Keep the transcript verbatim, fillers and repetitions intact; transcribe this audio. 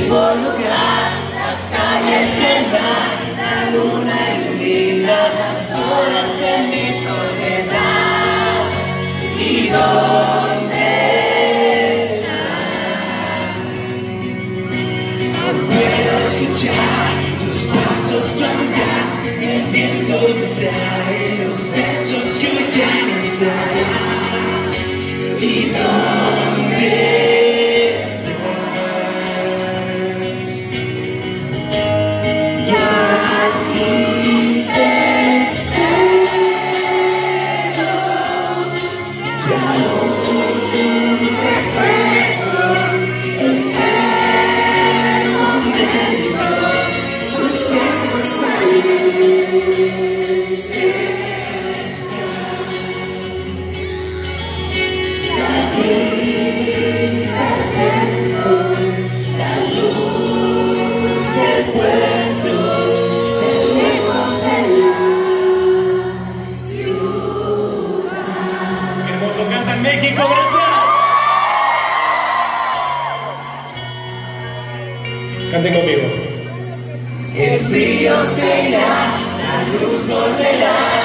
mismo lugar, las calles vendrán, la luna ilumina las horas de mi soledad. ¿Y dónde estás? No puedo escuchar tus pasos tu andar, el viento me trae los besos que hoy ya no estarán. ¿Y dónde estás? Ya aquí te espero, ya no recuerdo ese momento, tus besos ahí la luz del puerto, de lejos de la ciudad. ¡Qué hermoso canta en México! ¡Gracias! Canten conmigo. El frío se irá, la luz volverá.